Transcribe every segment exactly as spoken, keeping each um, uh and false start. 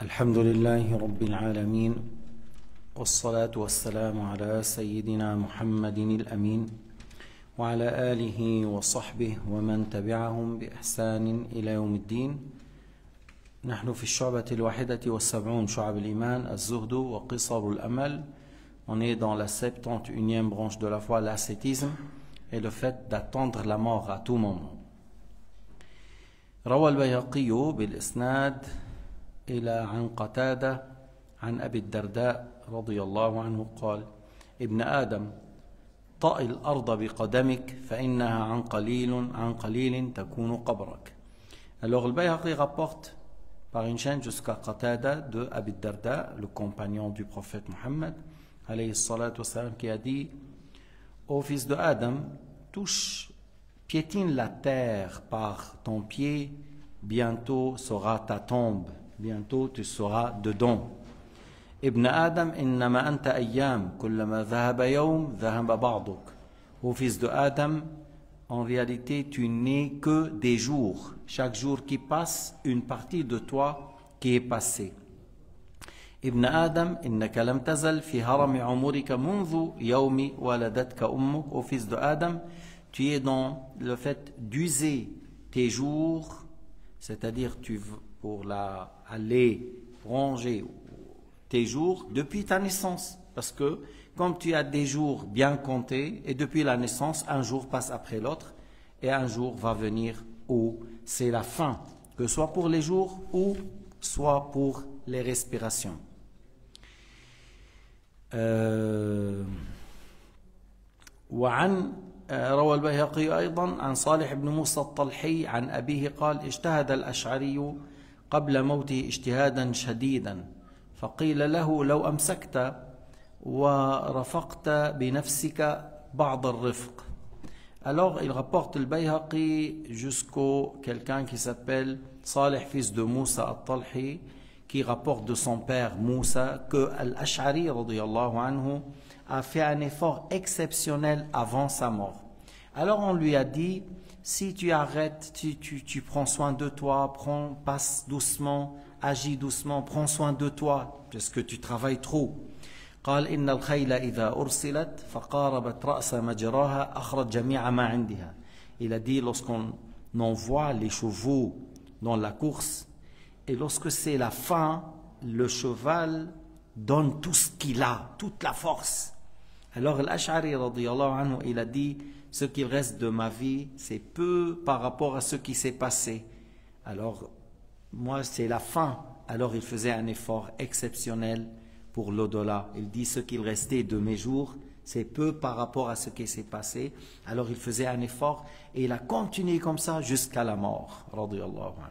الحمد لله رب العالمين والصلاة والسلام على سيدنا محمد الأمين وعلى آله وصحبه ومن تبعهم بإحسان إلى يوم الدين. نحن في الشعبة الواحدة والسبعون شعب الإيمان الزهد وقصر الأمل. On est dans la septante-et-unième branche de la foi, l'ascétisme et le fait d'attendre la mort à tout moment. روى البيهقي بالإسناد إلى عن قتادة عن أبي الدرداء رضي الله عنه قال: ابن آدم طأ الأرض بقدمك فإنها عن قليل عن قليل تكون قبرك. Alors le Bayhaqi rapporte par une chaîne jusqu'à Qatada de Abi Darda, le compagnon du prophète Mohammed alayhi salatu wassalam, qui a dit: ô fils de Adam, touche, piétine la terre par ton pied, bientôt sera ta tombe, bientôt tu seras dedans. Ibn Adam, innama anta ayyam, kullama dhahaba yawm, dhahaba ba'duk. Ô fils de Adam, en réalité tu n'es que des jours. Chaque jour qui passe, une partie de toi qui est passée. Ibn Adam, innaka lam tazal fi harami umurika munzu yawmi waladatka ummuk. Ô fils de Adam, tu es dans le fait d'user tes jours, c'est-à-dire tu pour la, aller ranger tes jours depuis ta naissance. Parce que comme tu as des jours bien comptés, et depuis la naissance, un jour passe après l'autre, et un jour va venir où c'est la fin, que ce soit pour les jours ou soit pour les respirations. Euh, وعن روى البيهقي أيضا عن صالح بن موسى الطلحي عن أبيه قال: اجتهد الأشعري قبل موته اجتهادا شديدا فقيل له: لو أمسكت ورفقت بنفسك بعض الرفق. Alors il rapporte le Bayhaqi jusqu'au quelqu'un qui s'appelle Salih, fils de Moussa al-Talhi, qui rapporte de son père Moussa que Al-Ash'ari radiyallahu anhu a fait un effort exceptionnel avant sa mort. Alors on lui a dit: si tu arrêtes, tu, tu, tu prends soin de toi, prends, passe doucement, agis doucement, prends soin de toi, parce que tu travailles trop. قال إن الخيل إذا أرسلت فقاربت رأس مجراها أخرج جميع ما عندها. Il a dit, lorsqu'on envoie les chevaux dans la course, et lorsque c'est la fin, le cheval donne tout ce qu'il a, toute la force. Alors l'Ash'ari radiyallahu anhu, il a dit: ce qu'il reste de ma vie, c'est peu par rapport à ce qui s'est passé. Alors moi, c'est la fin. Alors il faisait un effort exceptionnel pour l'au-delà. Il dit: ce qu'il restait de mes jours, c'est peu par rapport à ce qui s'est passé. Alors il faisait un effort et il a continué comme ça jusqu'à la mort. radiyallahu anhu.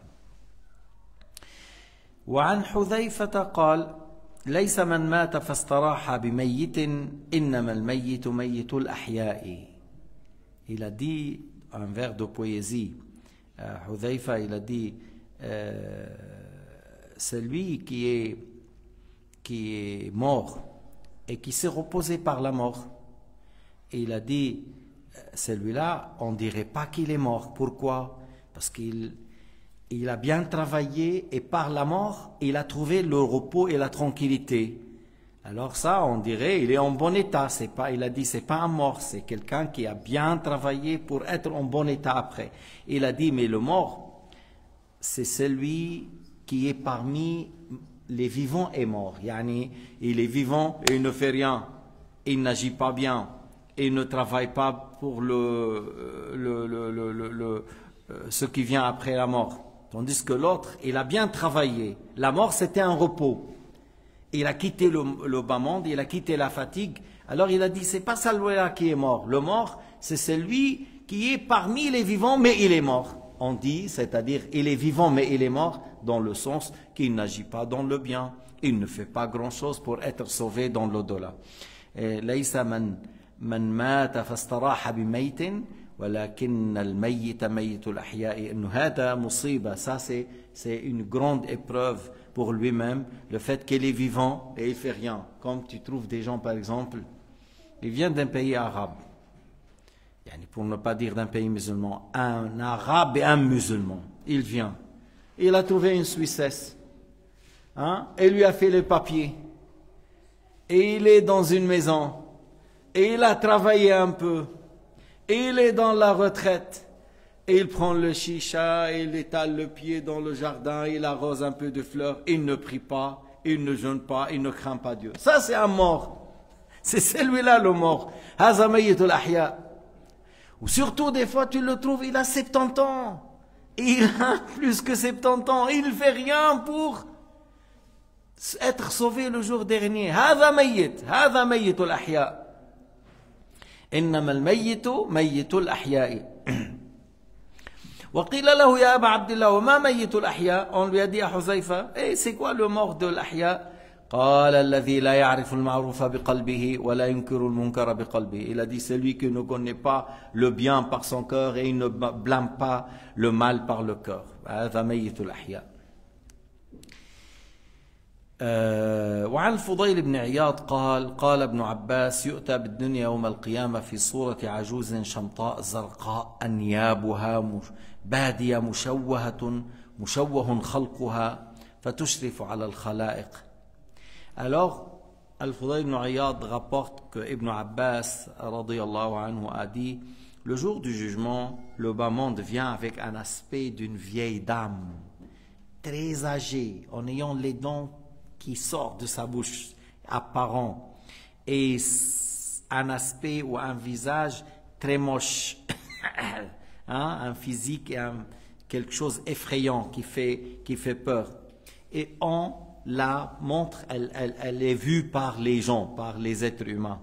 وعن حذيفة قال: ليس من مات فاستراح بميت إنما الميت ميت الأحياء. Il a dit un vers de poésie. euh, Hudhayfa, il a dit euh, celui qui est qui est mort et qui s'est reposé par la mort. Et il a dit, celui-là, on ne dirait pas qu'il est mort. Pourquoi? Parce qu'il il a bien travaillé et par la mort, il a trouvé le repos et la tranquillité. Alors ça, on dirait, il est en bon état. C'est pas, il a dit, c'est pas un mort, c'est quelqu'un qui a bien travaillé pour être en bon état après. Il a dit, mais le mort, c'est celui qui est parmi les vivants et morts. Yani, il est vivant et il ne fait rien, il n'agit pas bien, il ne travaille pas pour le, le, le, le, le, le, ce qui vient après la mort. Tandis que l'autre, il a bien travaillé. La mort, c'était un repos. Il a quitté le, le bas monde, il a quitté la fatigue. Alors il a dit, c'est pas celui-là qui est mort. Le mort, c'est celui qui est parmi les vivants, mais il est mort. On dit, c'est-à-dire, il est vivant, mais il est mort, dans le sens qu'il n'agit pas dans le bien. Il ne fait pas grand-chose pour être sauvé dans l'au-delà. ليس من من مات فاستراح بميت ولكن الميت ميت الأحياء. إنه هذا مصيبة. Ça c'est c'est une grande épreuve pour lui-même, le fait qu'il est vivant et il fait rien. Comme tu trouves des gens, par exemple, ils viennent d'un pays arabe, pour ne pas dire d'un pays musulman, un arabe et un musulman, il vient, il a trouvé une Suissesse, hein, et lui a fait les papiers. Et il est dans une maison. Et il a travaillé un peu. Et il est dans la retraite. Et il prend le chicha, et il étale le pied dans le jardin, il arrose un peu de fleurs. Il ne prie pas, il ne jeûne pas, il ne craint pas Dieu. Ça, c'est un mort. C'est celui-là le mort. Haza mayyitul ahya. Ou surtout, des fois, tu le trouves, il a soixante-dix ans. Et il a plus que soixante-dix ans. Il ne fait rien pour être sauvé le jour dernier. هذا ميت هذا ميت الأحياء إنما الميت ميت الأحياء. وقيل له يا أبا عبد الله وما ميت الأحياء. On lui a dit à Huzaifa, eh, c'est quoi le mort de l'ahya? قال الذي لا يعرف المعروف بقلبه ولا ينكر المنكر بقلبه. Il a dit celui qui ne connaît pas le bien par son cœur et il ne blâme pas le mal par le cœur. هذا ميت الأحياء. أه وعن الفضيل بن عياض قال قال ابن عباس يؤتى بالدنيا يوم القيامة في صورة عجوز شمطاء زرقاء أنيابها بادية مشوهة مشوه خلقها فتشرف على الخلائق. Alors, Al-Fudayl ibn Iyad rapporte que Ibn Abbas radiyallahu anhu a dit le jour du jugement, le bas monde vient avec un aspect d'une vieille dame très âgée en ayant les dents qui sortent de sa bouche apparent et un aspect ou un visage très moche, hein, un physique et un, quelque chose effrayant qui fait, qui fait peur. Et on la montre, elle, elle, elle est vue par les gens, par les êtres humains.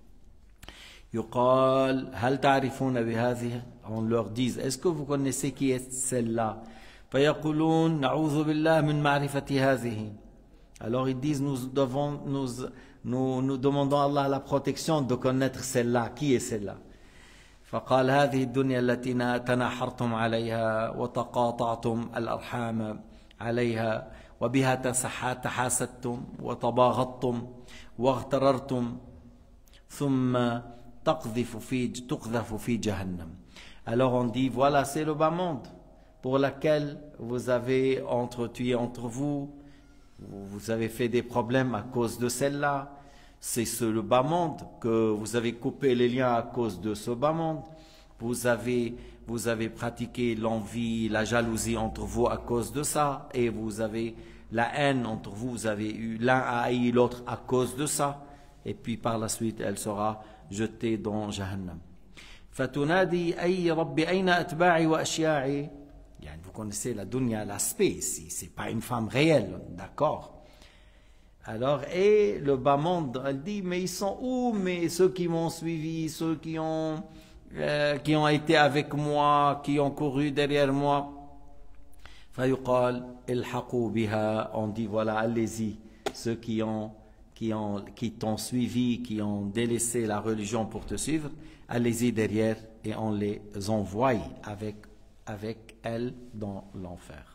يقال هل تعرفون بهذه؟ On leur dit, est-ce que vous connaissez qui est celle-là? فيقولون نعوذ بالله من معرفة هذه. Alors ils disent, nous devons, nous, nous, nous demandons à Allah la protection de connaître celle-là. Qui est celle-là? فقال هذه الدنيا التي تناحرتم عليها وتقاطعتم الأرحام عليها وبها تحاسدتم وتباغضتم واغتررتم ثم تقذف في تقذف في جهنم. Alors on dit, voilà, c'est le bas monde pour lequel vous avez entretué entre vous. Vous avez fait des problèmes à cause de celle-là. C'est ce, le bas monde que vous avez coupé les liens à cause de ce bas monde. Vous avez, vous avez pratiqué l'envie, la jalousie entre vous à cause de ça. Et vous avez la haine entre vous. Vous avez eu l'un à haïr l'autre à cause de ça. Et puis par la suite, elle sera jetée dans Jahannam. فَتُنَادِي أَيْ رَبِّ أَيْنَ أَتْبَاعِي وَأَشْيَاعِي. Vous connaissez la dunya, l'aspect ici, c'est pas une femme réelle, d'accord? Alors, et le bas monde, elle dit, mais ils sont où? Mais ceux qui m'ont suivi, ceux qui ont, euh, qui ont été avec moi, qui ont couru derrière moi. فَيُقَالْ إِلْحَقُوا بِهَا. On dit, voilà, allez-y, ceux qui ont, qui ont, qui t'ont suivi, qui ont délaissé la religion pour te suivre, allez-y derrière et on les envoie avec avec elle dans l'enfer.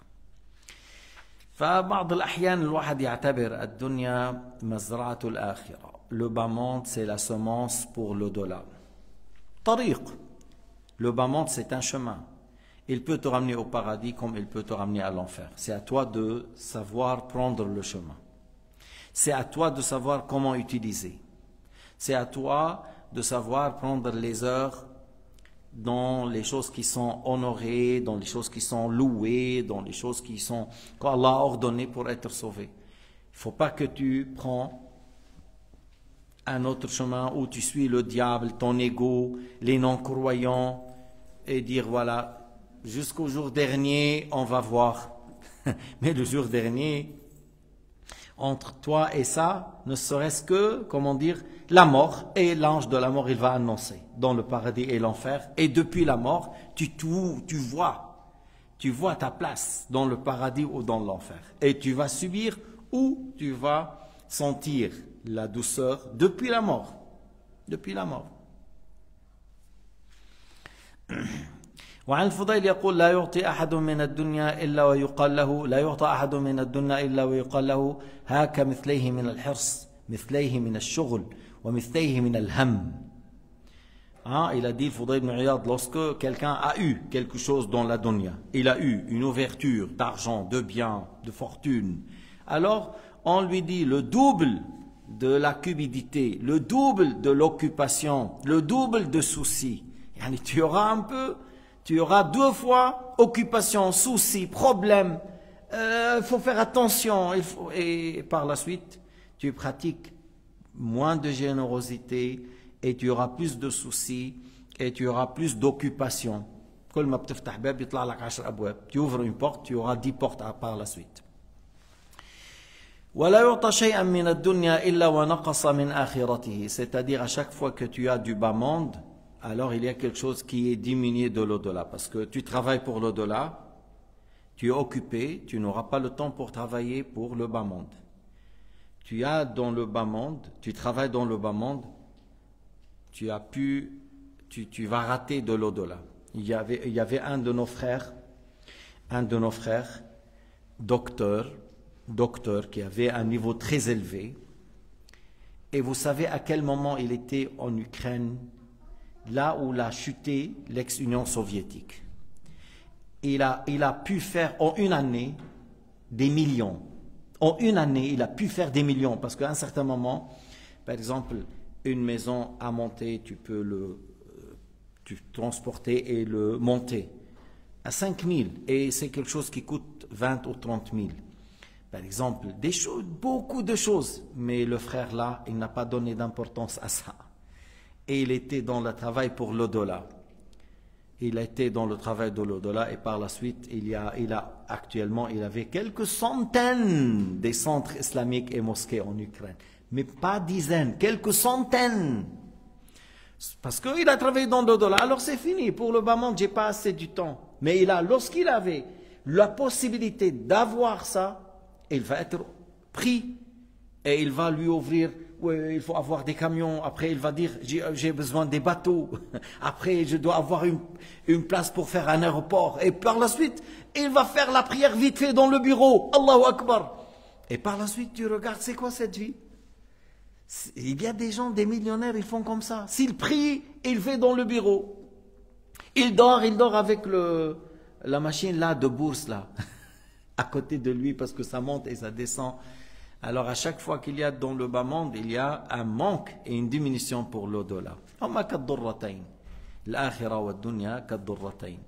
فبعض الأحيان الواحد يعتبر الدنيا مزرعة الآخرة. Le bas monde, c'est la semence pour l'au-delà. طريق. Le bas monde, c'est un chemin. Il peut te ramener au paradis comme il peut te ramener à l'enfer. C'est à toi de savoir prendre le chemin. C'est à toi de savoir comment utiliser. C'est à toi de savoir prendre les heures dans les choses qui sont honorées, dans les choses qui sont louées, dans les choses qui sont qu'Allah a ordonnées pour être sauvé. Il ne faut pas que tu prends un autre chemin où tu suis le diable, ton ego, les non-croyants et dire voilà, jusqu'au jour dernier, on va voir. Mais le jour dernier, entre toi et ça, ne serait-ce que, comment dire, la mort, et l'ange de la mort, il va annoncer dans le paradis et l'enfer. Et depuis la mort, tu, tu, tu vois, tu vois ta place dans le paradis ou dans l'enfer. Et tu vas subir ou tu vas sentir la douceur depuis la mort. Depuis la mort. وعن الفضيل يقول لا يعطي أحد من الدنيا إلا ويقال له لا يعطى أحد من الدنيا إلا ويقال له هاك مثليه من الحرص مثليه من الشغل ومثليه من الهم. Hein, il a dit, Fudayl ibn Iyad, lorsque quelqu'un a eu quelque chose dans la dunya, il a eu une ouverture d'argent, de biens, de fortune, alors on lui dit le double de la cupidité, le double de l'occupation, le double de soucis. Yani, tu auras un peu, tu auras deux fois occupation, soucis, problème. Il euh, faut faire attention. Il faut, et par la suite, tu pratiques moins de générosité et tu auras plus de soucis et tu auras plus d'occupation. Tu ouvres une porte, tu auras dix portes par la suite. C'est-à-dire à chaque fois que tu as du bas monde, alors il y a quelque chose qui est diminué de l'au-delà. Parce que tu travailles pour l'au-delà, tu es occupé, tu n'auras pas le temps pour travailler pour le bas monde. Tu as dans le bas monde, tu travailles dans le bas monde, tu as pu, tu, tu vas rater de l'au-delà. Il y avait, il y avait un de nos frères, un de nos frères, docteur, docteur qui avait un niveau très élevé. Et vous savez à quel moment il était en Ukraine, là où l'a chuté l'ex-Union soviétique. Il a, il a pu faire en une année des millions. En une année, il a pu faire des millions. Parce qu'à un certain moment, par exemple, une maison à monter, tu peux le tu transporter et le monter à cinq mille. Et c'est quelque chose qui coûte vingt ou trente mille. Par exemple, des choses, beaucoup de choses. Mais le frère là, il n'a pas donné d'importance à ça. Et il était dans le travail pour l'au-delà. Il a été dans le travail de l'au-delà et par la suite, il y a, il a actuellement, il avait quelques centaines des centres islamiques et mosquées en Ukraine. Mais pas dizaines, quelques centaines. Parce qu'il a travaillé dans l'au-delà. Alors c'est fini. Pour le bas monde, j'ai pas assez du temps. Mais il a, lorsqu'il avait la possibilité d'avoir ça, il va être pris et il va lui ouvrir. Ouais, il faut avoir des camions. Après, il va dire j'ai besoin des bateaux. Après, je dois avoir une, une place pour faire un aéroport. Et par la suite, il va faire la prière vite fait dans le bureau. Allahu Akbar. Et par la suite, tu regardes, c'est quoi cette vie? Il y a des gens, des millionnaires, ils font comme ça. S'il prie, il fait dans le bureau. Il dort, il dort avec le, la machine là de bourse là, à côté de lui parce que ça monte et ça descend. Alors à chaque fois qu'il y a dans le bas monde, il y a un manque et une diminution pour l'au-delà. Huma kadurratayn. L'akhira wa dunya kadurratayn.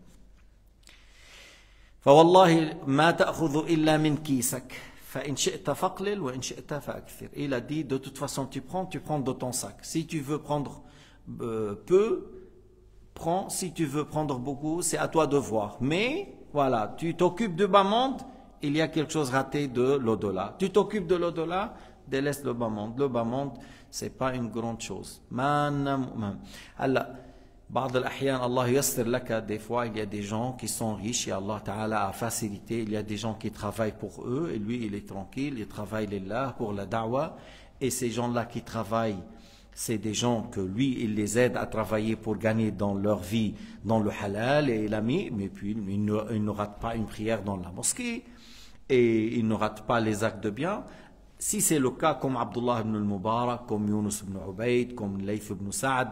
فوالله ما تأخذ إلا من كيسك. فإن شئت فقلل وإن شئت فأكثر. Il a dit de toute façon tu prends, tu prends de ton sac. Si tu veux prendre euh, peu, prends. Si tu veux prendre beaucoup, c'est à toi de voir. Mais voilà, tu t'occupes du bas monde. Il y a quelque chose raté de l'au-delà. Tu t'occupes de l'au-delà, délaisse le bas monde. Le bas monde, c'est pas une grande chose. Allah, Allah yassir laka, des fois, il y a des gens qui sont riches et Allah Ta'ala a facilité. Il y a des gens qui travaillent pour eux et lui, il est tranquille. Il travaille lillah pour la da'wah. Et ces gens-là qui travaillent, c'est des gens que lui, il les aide à travailler pour gagner dans leur vie, dans le halal et l'ami. Mais puis, il ne, il ne rate pas une prière dans la mosquée. Et il ne rate pas les actes de bien. Si c'est le cas comme Abdullah ibn al-Mubarak, comme Yunus ibn Ubayd, comme Layth ibn Sa'd,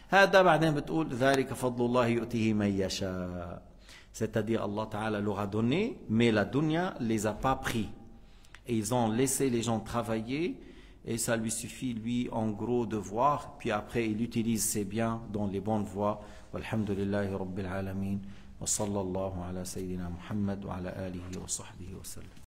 c'est-à-dire Allah Ta'ala leur a donné, mais la dunya les a pas pris. Et ils ont laissé les gens travailler, et ça lui suffit, lui, en gros, de voir, puis après il utilise ses biens dans les bonnes voies. Walhamdulillahi Rabbil Alamin. وصلى الله على سيدنا محمد وعلى آله وصحبه وسلم.